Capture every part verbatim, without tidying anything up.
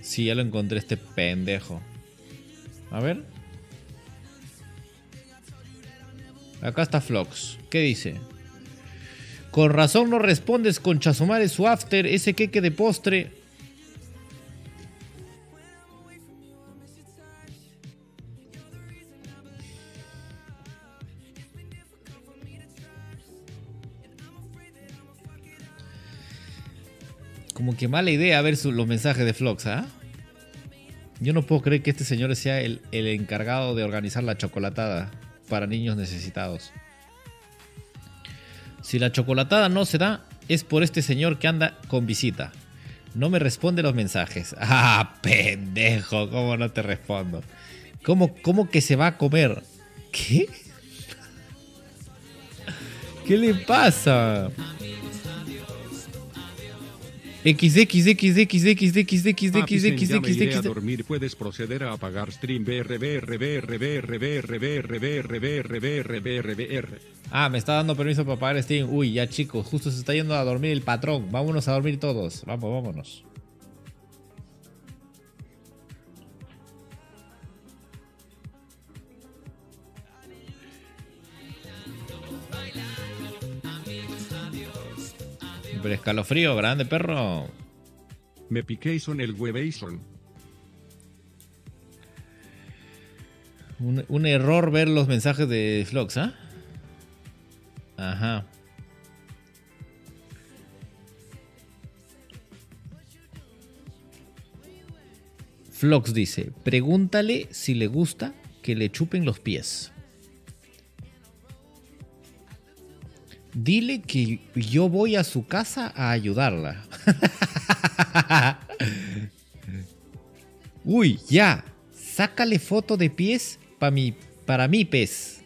Sí, ya lo encontré, este pendejo. A ver. Acá está Flox. ¿Qué dice? Con razón no respondes, concha su madre, su after, ese queque de postre. Como que mala idea ver su, los mensajes de Flox, ¿ah? Yo no puedo creer que este señor sea el, el encargado de organizar la chocolatada para niños necesitados. Si la chocolatada no se da, es por este señor que anda con visita. No me responde los mensajes. Ah, pendejo, ¿cómo no te respondo? ¿Cómo, cómo que se va a comer? ¿Qué? ¿Qué le pasa? X X X X X X X X X X X a dormir, puedes proceder a apagar stream B R B R B R B R B R B R B R B R B R B R B R. Ah, me está dando permiso para apagar stream. Uy, ya chicos, justo se está yendo a dormir el patrón. Vámonos a dormir todos. Vamos, vámonos. Pero escalofrío, grande perro. Me piqué son el huevason. Un, un error ver los mensajes de Flox, ¿ah? ¿eh? Ajá. Flox dice, pregúntale si le gusta que le chupen los pies. Dile que yo voy a su casa a ayudarla. Uy, ya. Sácale foto de pies pa mi, para mi pez.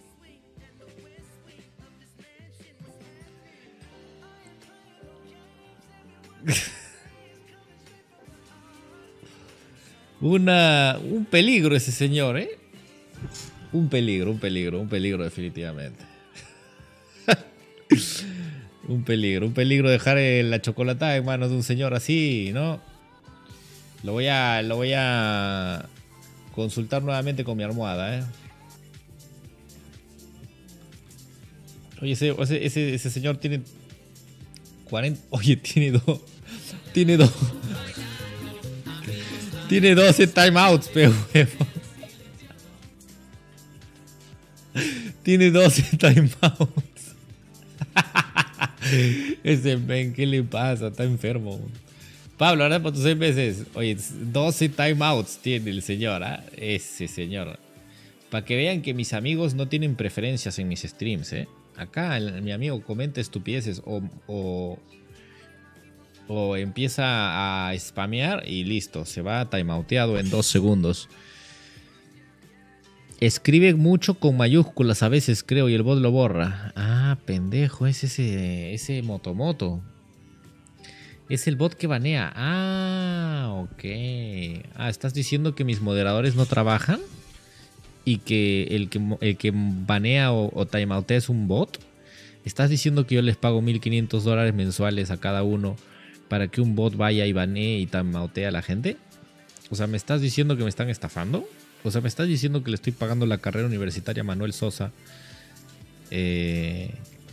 Una, un peligro ese señor, ¿eh? Un peligro, un peligro, un peligro definitivamente. Un peligro, un peligro dejar la chocolatada en manos de un señor así, ¿no? Lo voy a, lo voy a consultar nuevamente con mi almohada, ¿eh? Oye, ese, ese, ese, ese señor tiene cuarenta... Oye, tiene dos... Tiene dos... Tiene doce timeouts, pero huevo. Tiene doce timeouts. Ese men, ¿qué le pasa? Está enfermo. Pablo, ahora por tus seis meses. Oye, doce timeouts tiene el señor, ¿ah? ¿eh? Ese señor. Para que vean que mis amigos no tienen preferencias en mis streams, ¿eh? Acá el, mi amigo comenta estupideces o, o, o empieza a spamear y listo. Se va timeouteado en dos segundos. Escribe mucho con mayúsculas a veces, creo, y el bot lo borra. Ah, pendejo, es ese, ese Motomoto. Es el bot que banea. Ah, ok. Ah, ¿estás diciendo que mis moderadores no trabajan? ¿Y que el que, el que banea o, o timeoutea es un bot? ¿Estás diciendo que yo les pago mil quinientos dólares mensuales a cada uno para que un bot vaya y banee y timeoutea a la gente? O sea, ¿me estás diciendo que me están estafando? O sea, ¿me estás diciendo que le estoy pagando la carrera universitaria a Manuel Sosa? Eh,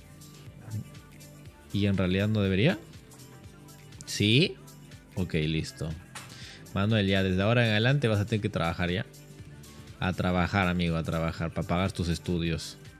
¿Y en realidad no debería? ¿Sí? Ok, listo. Manuel, ya desde ahora en adelante vas a tener que trabajar ya. A trabajar, amigo, a trabajar, para pagar tus estudios.